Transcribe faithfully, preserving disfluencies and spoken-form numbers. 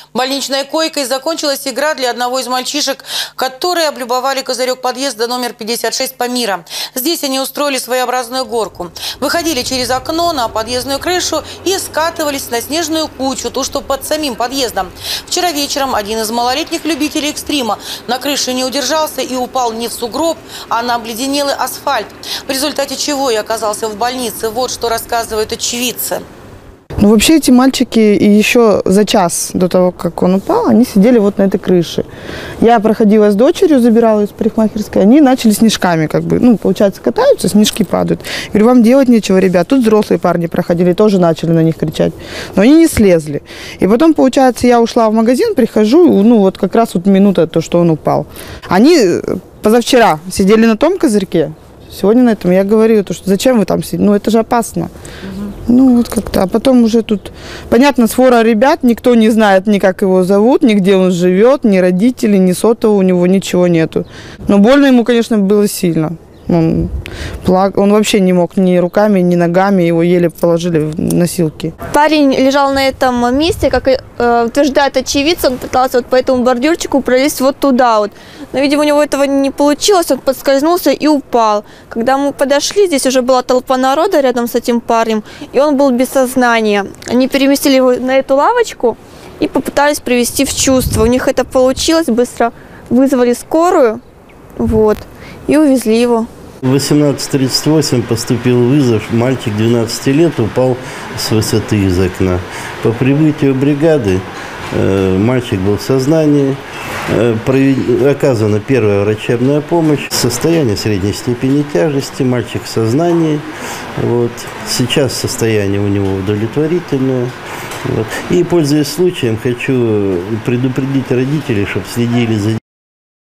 Больничной койкой закончилась игра для одного из мальчишек, которые облюбовали козырек подъезда номер пятьдесят шесть Памира. Здесь они устроили своеобразную горку. Выходили через окно на подъездную крышу и скатывались на снежную кучу, ту, что под самим подъездом. Вчера вечером один из малолетних любителей экстрима на крыше не удержался и упал не в сугроб, а на обледенелый асфальт, в результате чего и оказался в больнице. Вот что рассказывают очевидцы. Ну, вообще эти мальчики и еще за час до того, как он упал, они сидели вот на этой крыше. Я проходила с дочерью, забирала из парикмахерской, они начали снежками, как бы, ну, получается, катаются, снежки падают. Я говорю, вам делать нечего, ребят. Тут взрослые парни проходили, тоже начали на них кричать. Но они не слезли. И потом, получается, я ушла в магазин, прихожу, ну, вот как раз вот минута, то, что он упал. Они позавчера сидели на том козырьке, сегодня на этом. Я говорю, то, что зачем вы там сидите? Ну, это же опасно. Ну, вот как-то. А потом уже тут, понятно, свора ребят, никто не знает ни как его зовут, ни где он живет, ни родителей, ни сотового у него, ничего нету. Но больно ему, конечно, было сильно. Он, плак... он вообще не мог ни руками, ни ногами, его еле положили в носилки. Парень лежал на этом месте, как э, утверждает очевидцы, он пытался вот по этому бордюрчику пролезть вот туда вот. Но, видимо, у него этого не получилось, он подскользнулся и упал. Когда мы подошли, здесь уже была толпа народа рядом с этим парнем, и он был без сознания. Они переместили его на эту лавочку и попытались привести в чувство. У них это получилось, быстро вызвали скорую, вот, и увезли его. В восемнадцать тридцать восемь поступил вызов. Мальчик двенадцати лет упал с высоты из окна. По прибытию бригады э, мальчик был в сознании. Э, провед... Оказана первая врачебная помощь. Состояние средней степени тяжести. Мальчик в сознании. Вот. Сейчас состояние у него удовлетворительное. Вот. И, пользуясь случаем, хочу предупредить родителей, чтобы следили за